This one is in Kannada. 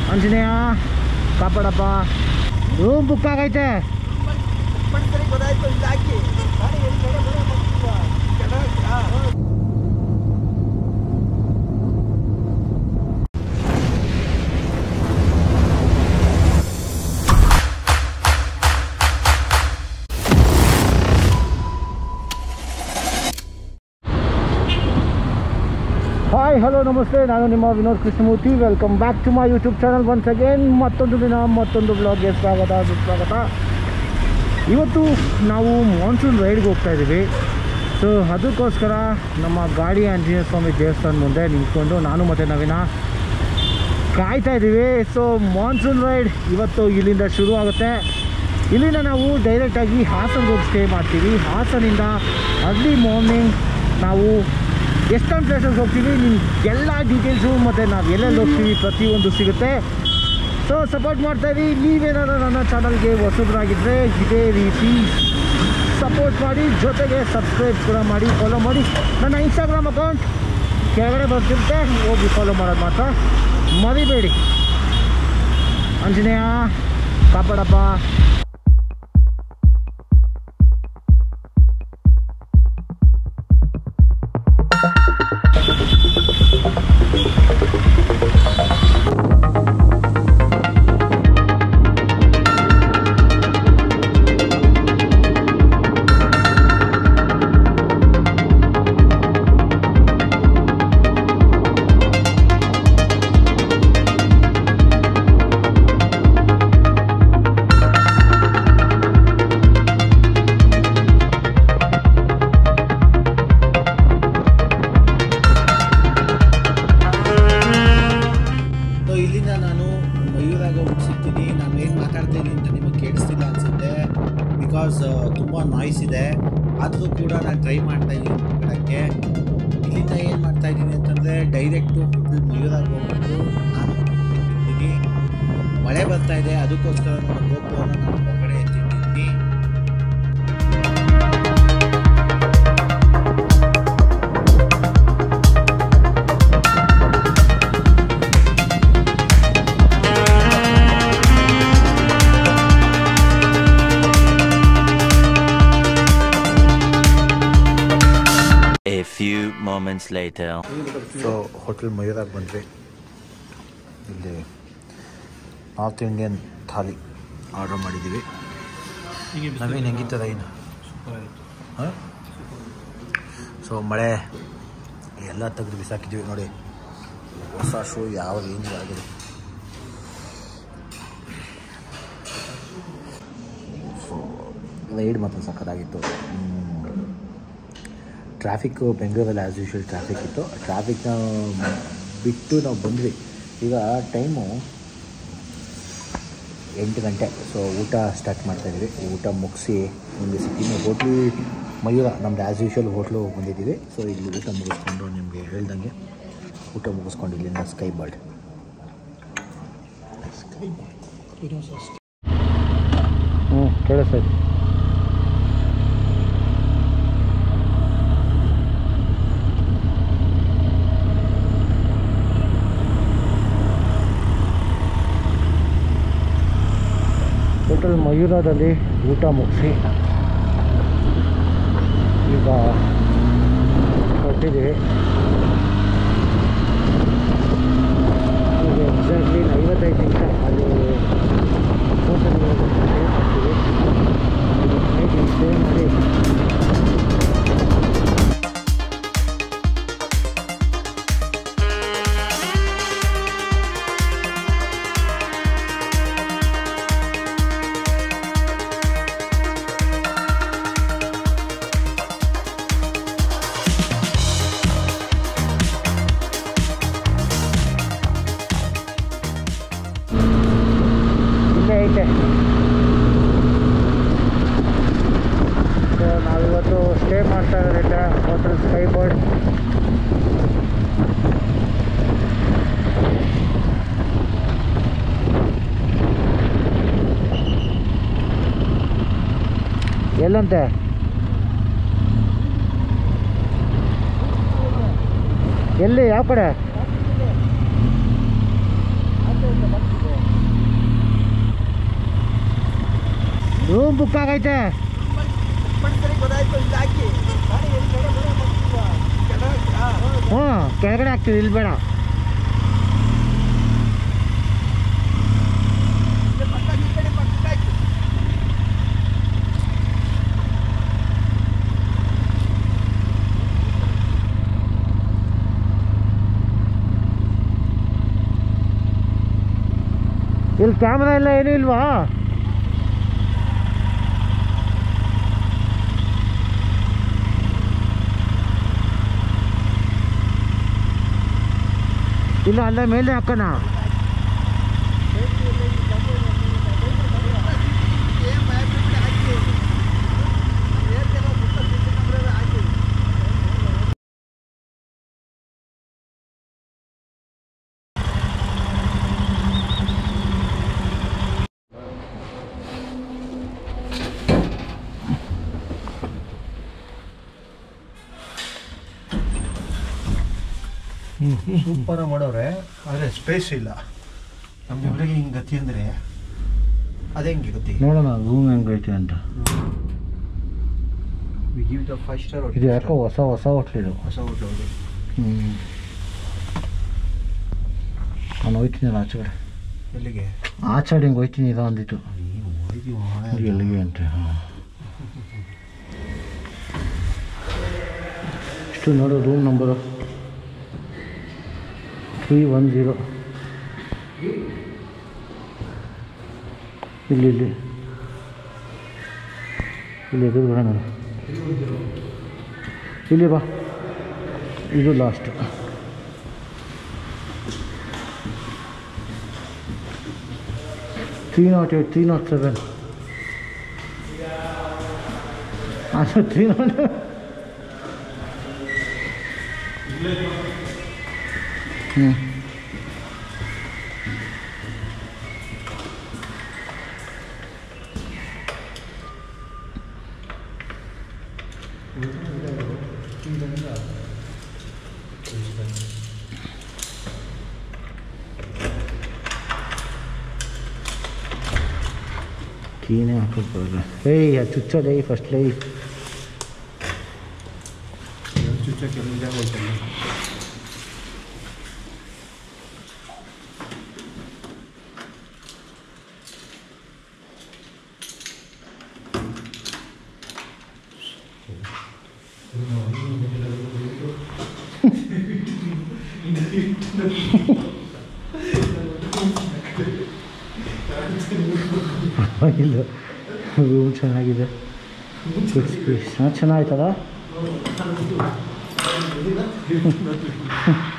ಆಂಜನೇಯ ಕಾಪಾಡಪ್ಪ. ರೂಮ್ ಬುಕ್ ಆಗೈತೆ. ಹಾಯ್ ಹಲೋ ನಮಸ್ತೆ, ನಾನು ನಿಮ್ಮ Vinod Krishnamurthy. Welcome back to my YouTube channel once again. ಮತ್ತೊಂದು ದಿನ ಮತ್ತೊಂದು ಬ್ಲಾಗ್ಗೆ ಸ್ವಾಗತ ಸುಸ್ವಾಗತ. ಇವತ್ತು ನಾವು ಮಾನ್ಸೂನ್ ರೈಡ್ಗೆ ಹೋಗ್ತಾ ಇದ್ದೀವಿ. ಸೊ ಅದಕ್ಕೋಸ್ಕರ ನಮ್ಮ ಗಾಡಿ ಆಂಜನೇಯ ಸ್ವಾಮಿ ದೇವಸ್ಥಾನ ಮುಂದೆ ನಿಂತ್ಕೊಂಡು ನಾನು ಮತ್ತು ನವೀನ ಕಾಯ್ತಾ ಇದ್ದೀವಿ. ಸೊ ಮಾನ್ಸೂನ್ ರೈಡ್ ಇವತ್ತು ಇಲ್ಲಿಂದ ಶುರು ಆಗುತ್ತೆ. ಇಲ್ಲಿಂದ ನಾವು ಡೈರೆಕ್ಟಾಗಿ ಹಾಸನ್ಗೆ ಹೋಗಿ ಸ್ಟೇ ಮಾಡ್ತೀವಿ. ಹಾಸನಿಂದ ಅರ್ಲಿ ಮಾರ್ನಿಂಗ್ ನಾವು ಎಷ್ಟೊಂದು ಪ್ಲೇಸಸ್ ಹೋಗ್ತೀವಿ. ನಿಮ್ಗೆ ಎಲ್ಲ ಡೀಟೇಲ್ಸು ಮತ್ತು ನಾವು ಎಲ್ಲೆಲ್ಲಿ ಹೋಗ್ತೀವಿ ಪ್ರತಿಯೊಂದು ಸಿಗುತ್ತೆ. ಸೊ ಸಪೋರ್ಟ್ ಮಾಡ್ತಾಯಿರಿ. ನೀವೇನಾದ್ರು ನನ್ನ ಚಾನಲ್ಗೆ ಹೊಸಬ್ರಾಗಿದ್ದರೆ ಇದೇ ರೀತಿ ಸಪೋರ್ಟ್ ಮಾಡಿ, ಜೊತೆಗೆ ಸಬ್ಸ್ಕ್ರೈಬ್ ಕೂಡ ಮಾಡಿ, ಫಾಲೋ ಮಾಡಿ. ನನ್ನ ಇನ್ಸ್ಟಾಗ್ರಾಮ್ ಅಕೌಂಟ್ ಕೆಳಗಡೆ ಬರ್ತಿರುತ್ತೆ, ಹೋಗಿ ಫಾಲೋ ಮಾಡೋದು ಮಾತ್ರ ಮರಿಬೇಡಿ. ಆಂಜನೇಯ ಕಾಪಾಡಪ್ಪ. ತುಂಬ ನಾಯ್ಸ್ ಇದೆ, ಆದರೂ ಕೂಡ ನಾನು ಟ್ರೈ ಮಾಡ್ತಾಯಿದ್ದೀನಿ ಕಡೆಗೆ. ಇಲ್ಲಿಂದ ಏನು ಮಾಡ್ತಾಯಿದ್ದೀನಿ ಅಂತಂದರೆ ಡೈರೆಕ್ಟು ಹೋಟೆಲ್ ಮಯೂರಾಗಿ ಹೋಗ್ಬಿಟ್ಟು ನಾನು ಎತ್ತಿದ್ದೀನಿ. ಮಳೆ ಬರ್ತಾಯಿದೆ, ಅದಕ್ಕೋಸ್ಕರ ನಾನು ಗೋಪುರನ ನಾನು ಹೊರಗಡೆ ಎತ್ತಿದ್ದೀನಿ. Few moments later. So hotel ಮಯೂರಾಗಿ ಬಂದ್ವಿ. ಇಲ್ಲಿ ನಾರ್ತ್ ಇಂಡಿಯನ್ ಥಾಲಿ ಆರ್ಡರ್ ಮಾಡಿದ್ದೀವಿ. ನಾವೇನು ಹೆಂಗಿತ್ತದ ಏನು ಹಾಂ. ಸೊ ಮಳೆ ಎಲ್ಲ ತೆಗೆದು ಬಿಸಾಕಿದ್ದೀವಿ ನೋಡಿ. ಹೊಸ ಶೂ ಯಾವ ರೇಂಜ್ ಆಗಿದೆ. ಸೊ ರೈಡ್ ಮಾತ್ರ ಸಖತ್ತಾಗಿತ್ತು. ಟ್ರಾಫಿಕ್ಕು ಬೆಂಗಳೂರಲ್ಲಿ ಆ್ಯಸ್ ಯೂಶ್ವಲ್ ಟ್ರಾಫಿಕ್ ಇತ್ತು. ಟ್ರಾಫಿಕ್ನ ಬಿಟ್ಟು ನಾವು ಬಂದ್ವಿ. ಈಗ ಟೈಮು 8 ಗಂಟೆ. ಸೊ ಊಟ ಸ್ಟಾರ್ಟ್ ಮಾಡ್ತಾಯಿದ್ದೀವಿ. ಊಟ ಮುಗಿಸಿ ನಿಮಗೆ ಸಿಕ್ಕಿನ ಹೋಟ್ಲು ಮಯೂರ ನಮ್ದು ಆ್ಯಸ್ ಯೂಶ್ವಲ್ ಹೋಟ್ಲು ಬಂದಿದ್ದೀವಿ. ಸೊ ಇಲ್ಲಿ ಊಟ ಮುಗಿಸ್ಕೊಂಡು ನಿಮಗೆ ಹೇಳ್ದಂಗೆ ಊಟ ಮುಗಿಸ್ಕೊಂಡು ಇಲ್ಲಿಂದ ಸ್ಕೈ ಬರ್ಡ್ ಕೇಳಿಸ್ತೈತೆ. ಹೋಟೆಲ್ ಮಯೂರದಲ್ಲಿ ಊಟ ಮುಗಿಸಿ ಈಗ ಹೊರಟಿದ್ದೀವಿ. ಈಗ ಎಕ್ಸಾಕ್ಟ್ಲಿ 45 ನಿಮಿಷ ಅಲ್ಲಿ ಹೋಟೆಲ್ ಹೋಗ್ತೀವಿ. ಸ್ಟೇ ಮಾಡಿ ಐತೆ. ಸೊ ನಾವಿವತ್ತು ಸ್ಟೇ ಮಾಡ್ತಾ ಇರೋದ್ರಿಂದ ಹೋಟೆಲ್ ಸ್ಕೈ ಬರ್ಡ್. ಎಲ್ಲಂತೆ ಎಲ್ಲಿ ಯಾವ ಕಡೆ ರೂಮ್ ಬುಕ್ ಆಗೈತೆ. ಹ್ಞೂ ಕೆಳಗಡೆ ಹಾಕ್ತೀವಿ, ಇಲ್ಲಿ ಬೇಡ. ಇಲ್ಲಿ ಕ್ಯಾಮ್ರಾ ಎಲ್ಲ ಏನೂ ಇಲ್ವಾ? ಇಲ್ಲ, ಅಲ್ಲೇ ಮೇಲೆ ಹಾಕೋಣ. ಸೂಪರ್ ಮಾಡೋರೆ, ಆದರೆ ಸ್ಪೇಸ್ ಇಲ್ಲ. ನಮ್ಗೆ ಹಿಂಗೆ ಗತಿ ಅಂದರೆ ಅದೇ ಹೆಂಗೆ ಗತಿ. ನೋಡೋಣ ರೂಮ್ ಹೆಂಗೈತೆ ಅಂತ. We give the 5 star. ಇದು ಯಾಕೋ ಹೊಸ ಹೋಟ್ಲಿದು. ಹೊಸ ಹೋಟ್ಲು. ನಾನು ಹೋಯ್ತೀನಲ್ಲ ಆಚೆ ಕಡೆ. ಎಲ್ಲಿಗೆ? ಆಚೆ ಹಿಂಗೆ ಹೋಯ್ತೀನಿ ಇಲ್ಲ ಅಂದಿತ್ತು. ಎಲ್ಲಿಗೆ ಅಂತ. ಇಷ್ಟು ನೋಡು, ರೂಮ್ ನಂಬರು 310. ಇಲ್ಲಿ ಎದುರುಗಡೆ ನೋಡು, ಇಲ್ಲಿ ಬಾ. ಇದು ಲಾಸ್ಟ್. $308, $307. ಅದು 300. ಕೀನೇ ಹಾಕೋದು. ಏಯ್ ಅದು ಚುಚ್ಚೋದೇ ಫಸ್ಟ್ ಲೈ. ಚುಚ್ಚಕ್ಕೆ ಎಲ್ಲ ಜಾಗ ಐತಲ್ಲ. ಇಲ್ಲ, ರೂಮ್ ಚೆನ್ನಾಗಿದೆ. ಚೆನ್ನಾಯ್ತದ.